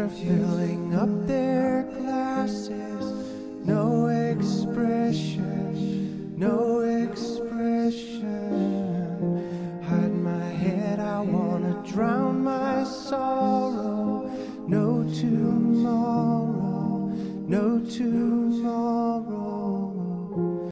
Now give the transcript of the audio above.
They're filling up their glasses. No expression, no expression. Hide my head, I wanna drown my sorrow.